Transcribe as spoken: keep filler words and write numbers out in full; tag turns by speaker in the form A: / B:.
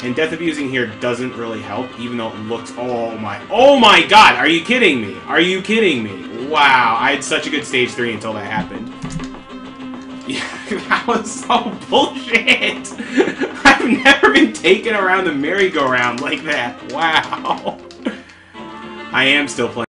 A: And death abusing here doesn't really help, even though it looks... Oh my... Oh my god! Are you kidding me? Are you kidding me? Wow, I had such a good stage three until that happened. Yeah, that was so bullshit! I've never been taken around the merry-go-round like that. Wow. I am still playing.